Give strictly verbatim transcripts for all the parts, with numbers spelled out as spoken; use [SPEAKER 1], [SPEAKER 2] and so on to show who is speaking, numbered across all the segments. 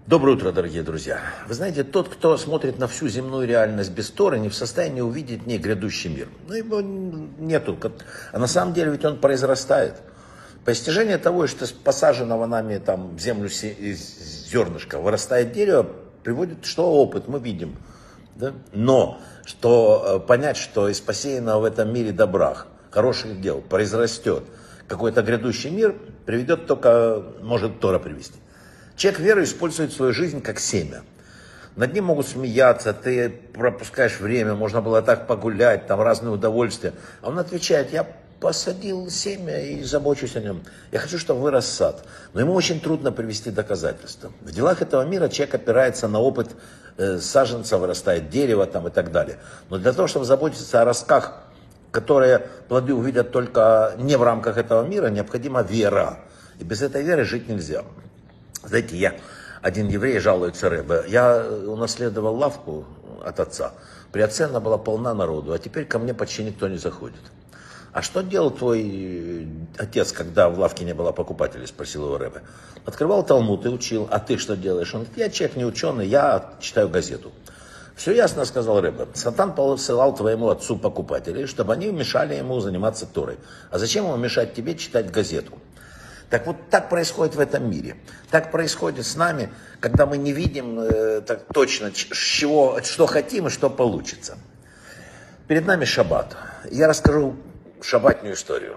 [SPEAKER 1] Доброе утро, дорогие друзья. Вы знаете, тот, кто смотрит на всю земную реальность без Торы, не в состоянии увидеть в ней грядущий мир. Ну, его нету. А на самом деле ведь он произрастает. Постижение того, что из посаженного нами там в землю зернышка вырастает дерево, приводит что опыт, мы видим. Да? Но что понять, что из посеянного в этом мире добра, хороших дел произрастет какой-то грядущий мир, приведет только, может Тора привести. Человек веры использует свою жизнь как семя. Над ним могут смеяться, ты пропускаешь время, можно было так погулять, там разные удовольствия. А он отвечает: я посадил семя и забочусь о нем. Я хочу, чтобы вырос сад. Но ему очень трудно привести доказательства. В делах этого мира человек опирается на опыт э, саженца, вырастает дерево там, и так далее. Но для того, чтобы заботиться о ростках, которые плоды увидят только не в рамках этого мира, необходима вера. И без этой веры жить нельзя. Знаете, я, один еврей жалуется Ребе, я унаследовал лавку от отца. При отце она была полна народу, а теперь ко мне почти никто не заходит. А что делал твой отец, когда в лавке не было покупателей, спросил его Ребе. Открывал Талмуд и учил. А ты что делаешь? Он говорит: я человек не ученый, я читаю газету. Все ясно, сказал Ребе. Сатан посылал твоему отцу покупателей, чтобы они мешали ему заниматься Торой. А зачем ему мешать тебе читать газету? Так вот, так происходит в этом мире. Так происходит с нами, когда мы не видим э, так точно, чего, что хотим и что получится. Перед нами шаббат. Я расскажу шаббатную историю.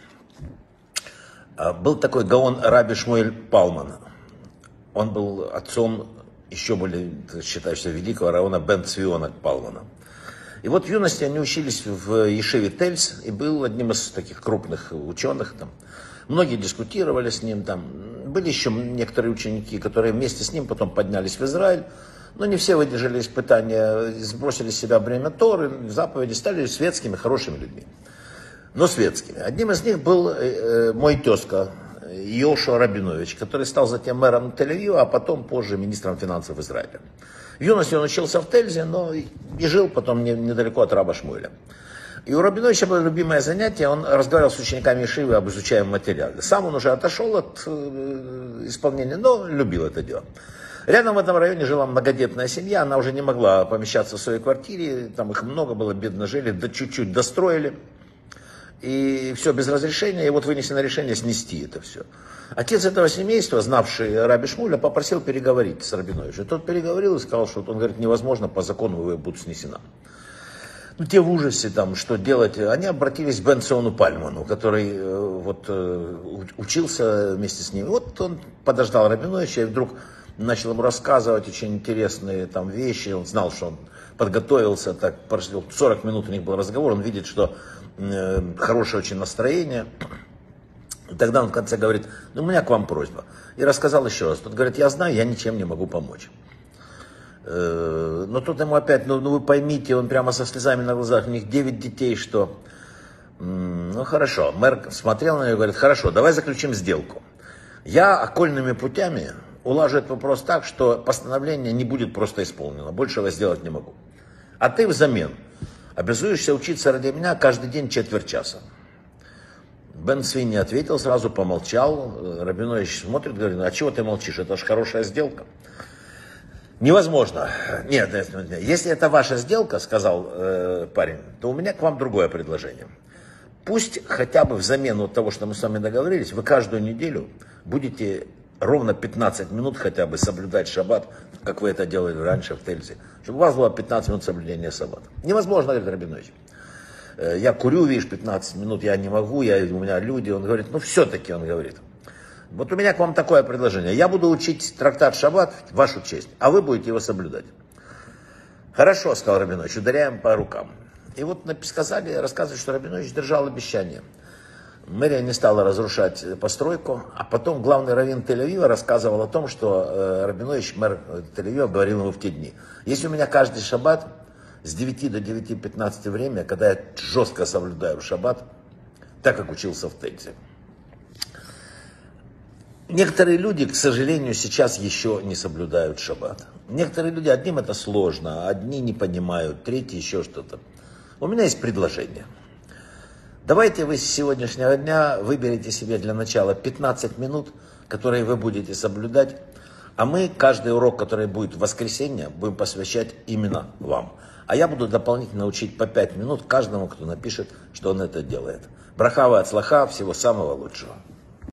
[SPEAKER 1] Был такой гаон Раби Шмуэль Палман. Он был отцом еще более, считающегося, великого раввина Бен Цвиона Палмана. И вот в юности они учились в Ешиве Тельс, и был одним из таких крупных ученых там. Многие дискутировали с ним, там были еще некоторые ученики, которые вместе с ним потом поднялись в Израиль, но не все выдержали испытания, сбросили с себя бремя Торы, заповеди, стали светскими, хорошими людьми. Но светскими. Одним из них был э, мой тезка Йошуа Рабинович, который стал затем мэром Тель-Авива, а потом позже министром финансов Израиля. В юности он учился в Тельзе, но и жил потом недалеко от раба Шмуэля. И у Рабиновича было любимое занятие, он разговаривал с учениками Ешивы об изучаемом материале. Сам он уже отошел от э, исполнения, но любил это дело. Рядом в этом районе жила многодетная семья, она уже не могла помещаться в своей квартире, там их много было, бедно жили, да чуть-чуть достроили. И все без разрешения, и вот вынесено решение снести это все. Отец этого семейства, знавший раби Шмуэля, попросил переговорить с Рабиновичем. Тот переговорил и сказал, что он говорит: невозможно, по закону вы будут снесена. Ну, те в ужасе, там, что делать, они обратились к Бен Циону Пальману, который э, вот, э, учился вместе с ним. Вот он подождал Рабиновича и вдруг начал ему рассказывать очень интересные там вещи. Он знал, что он подготовился, так, сорок минут у них был разговор, он видит, что э, хорошее очень настроение. И тогда он в конце говорит: ну, у меня к вам просьба. И рассказал еще раз. Тот говорит: я знаю, я ничем не могу помочь. Но тут ему опять, ну, ну вы поймите, он прямо со слезами на глазах, у них девять детей, что... Ну хорошо, мэр смотрел на него и говорит: хорошо, давай заключим сделку. Я окольными путями улажу этот вопрос так, что постановление не будет просто исполнено, большего я сделать не могу. А ты взамен обязуешься учиться ради меня каждый день четверть часа. Бен Цви не ответил, сразу помолчал. Рабинович смотрит, говорит: ну а чего ты молчишь, это же хорошая сделка. Невозможно. Нет, нет, нет, если это ваша сделка, сказал э, парень, то у меня к вам другое предложение. Пусть хотя бы взамен от того, что мы с вами договорились, вы каждую неделю будете ровно пятнадцать минут хотя бы соблюдать шаббат, как вы это делали раньше в Тельзе, чтобы у вас было пятнадцать минут соблюдения шаббата. Невозможно, говорит Рабинович. Я курю, видишь, пятнадцать минут, я не могу, я, у меня люди. Он говорит: ну все-таки, он говорит, вот у меня к вам такое предложение. Я буду учить трактат Шаббат в вашу честь, а вы будете его соблюдать. Хорошо, сказал Рабинович, ударяем по рукам. И вот сказали, рассказывают, что Рабинович держал обещание. Мэрия не стала разрушать постройку, а потом главный раввин Тель-Авива рассказывал о том, что Рабинович, мэр Тель-Авива, говорил ему в те дни: если у меня каждый шаббат с девяти до девяти пятнадцати время, когда я жестко соблюдаю шаббат, так как учился в Тельзе. Некоторые люди, к сожалению, сейчас еще не соблюдают шаббат. Некоторые люди, одним это сложно, одни не понимают, третьи еще что-то. У меня есть предложение. Давайте вы с сегодняшнего дня выберите себе для начала пятнадцать минут, которые вы будете соблюдать, А мы каждый урок, который будет в воскресенье, будем посвящать именно вам. А я буду дополнительно учить по пять минут каждому, кто напишет, что он это делает. Брахава от слаха, всего самого лучшего.